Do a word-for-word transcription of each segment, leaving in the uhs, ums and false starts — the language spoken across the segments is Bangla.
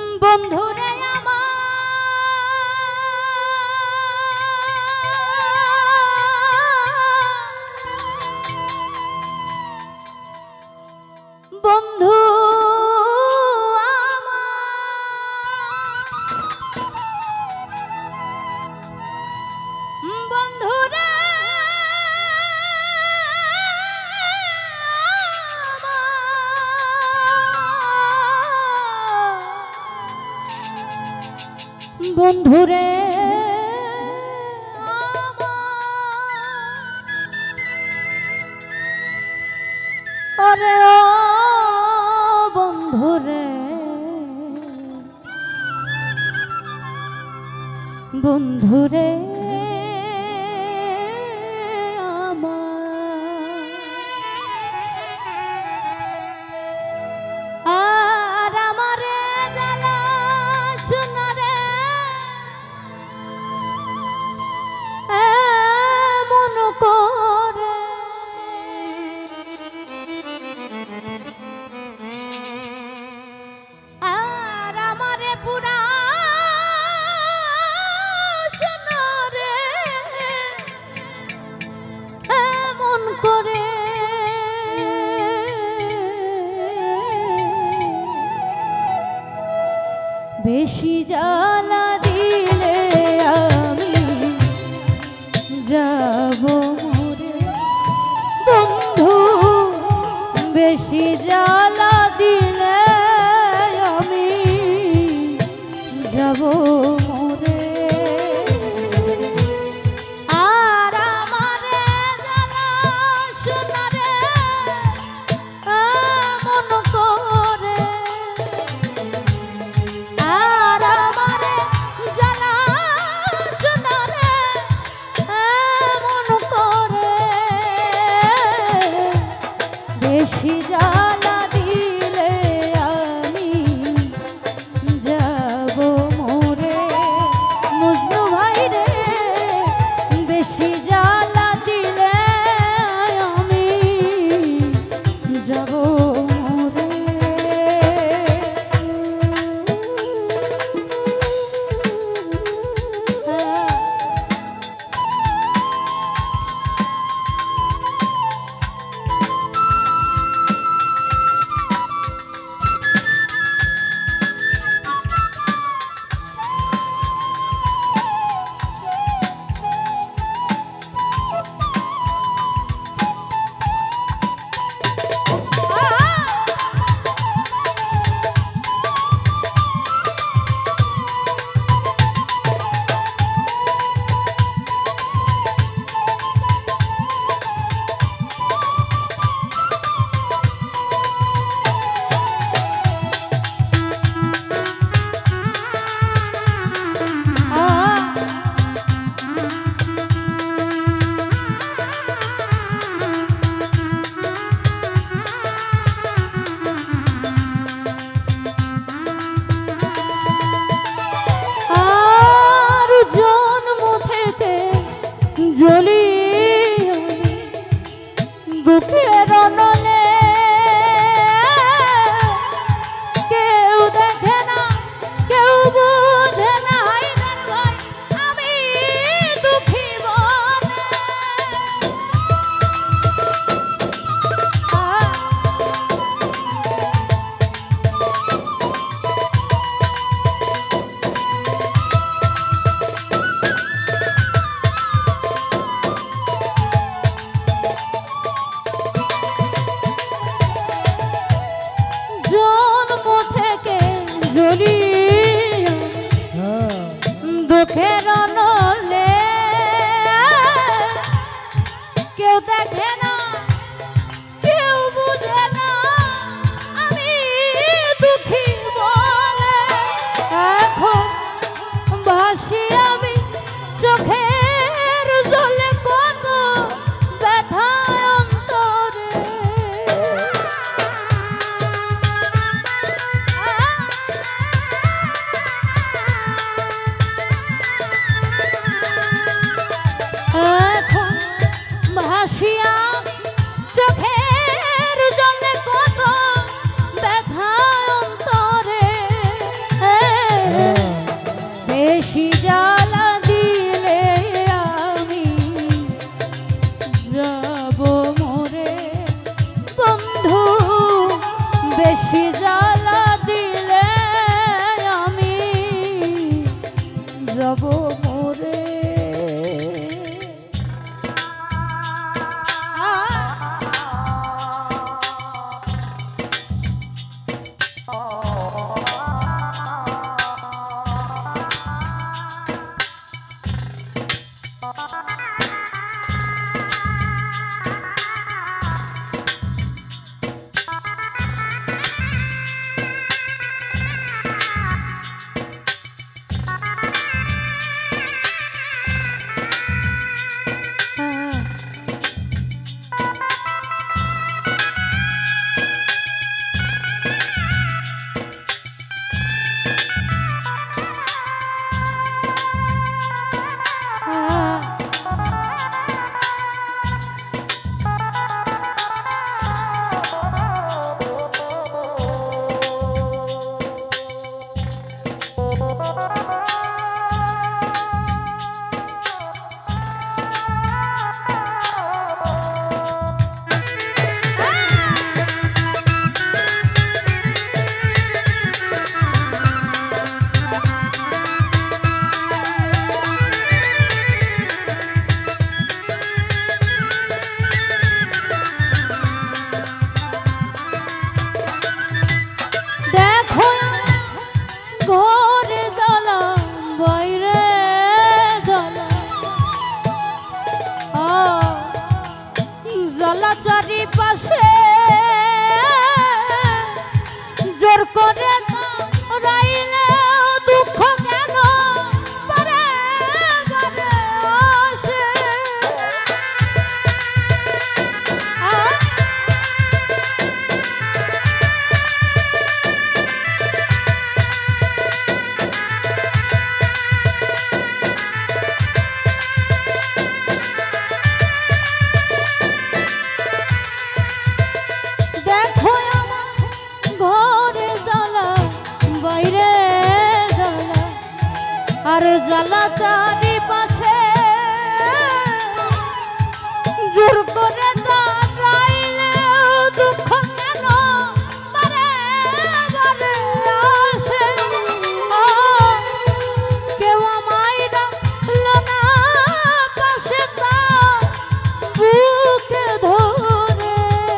বন্ধুরে আমার বন্ধু বন্ধুরে বন্ধুরে ওরে ও বন্ধুরে বন্ধুরে আর আমারে জ্বালা শোনারে মন করে আর আমারে পুরা শোনারে মন করে বেশি জ্বালা দিলে আমি যাব মরে বন্ধু বেশি জ্বালা দিলে আমি যাব মরে আর আমারে জ্বালা শোনারে মন করে আর আমারে জ্বালা শোনারে মন করে বেশি জ্বালা দিলে আমি যাব মরে মজনু ভাই রে বেশি জ্বালা দিলে আমি যাব জ্বলি বুকের নলে কেউ দেখে না কেউ বুঝে না ভাই আমি দুঃখী বনে দুঃখের নলে কেউ দেখে না কেউ বুঝে না আমি দুঃখী বলে এখন ভাসি আমি চোখের জলে কত ব্যথা অন্তরে চারিপাশে জোর করে রাইলে দুঃখ কেন বারে বারে আসে। আর জ্বালা চারিপাশে জোর করে দাঁড়াইলে দুঃখ কেন বারে বারে আসে। কেউ আমায় রাখলো না পাশে তার বুকে ধরে।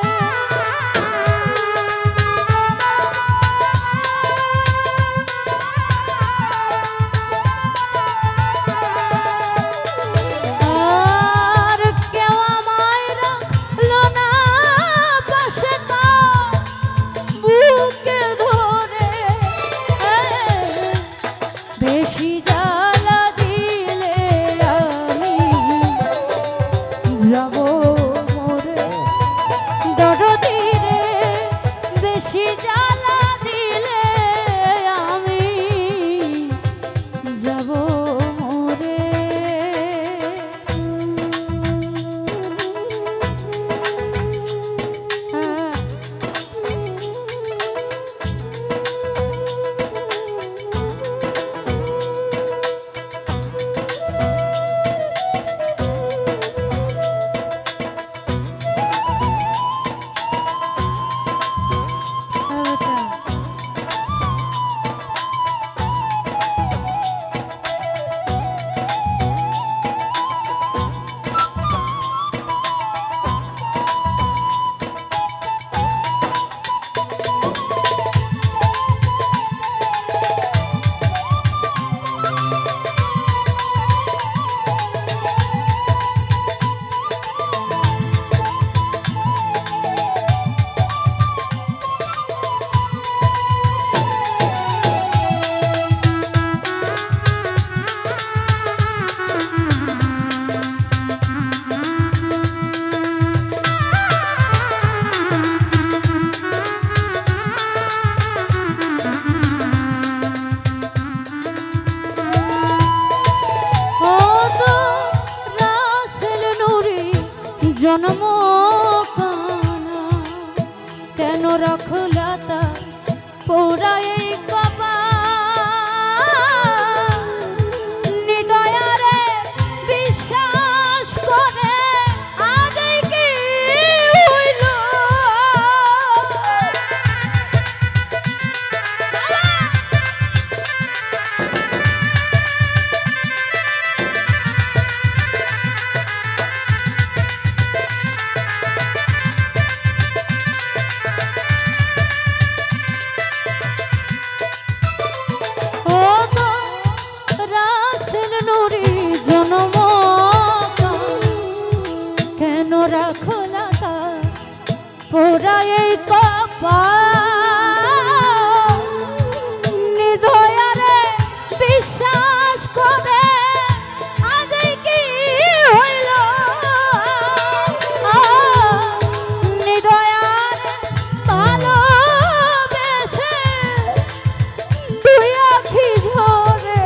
জন্ম কানা কেন রাখলা তার পুরাই কপাল। নিদয়ারে বিশ্বাস করে আজ কি হইল। রাখলা তার পুরাই কপাল। নিদয়ারে বিশ্বাস করে আজ কি হইল। নিদয়ারে ভালোবেসে দুই আখি ঝরে।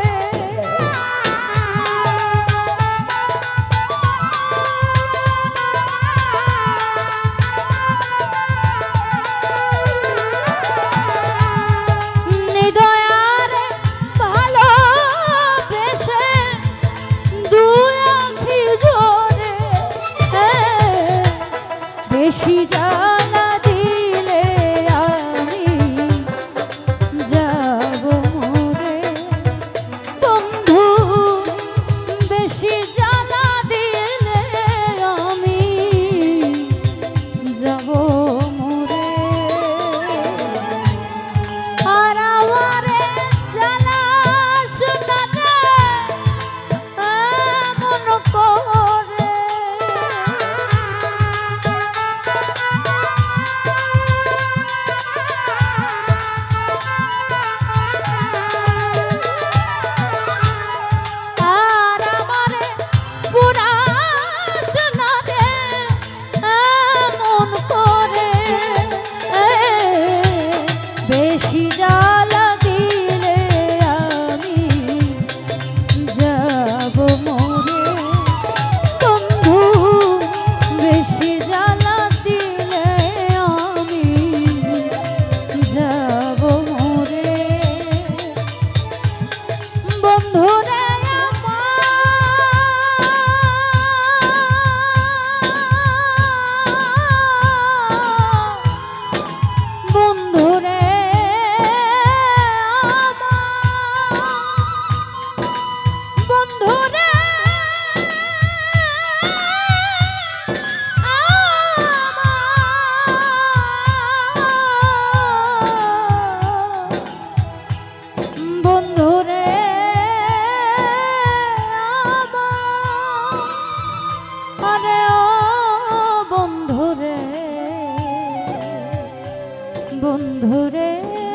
বন্ধুরে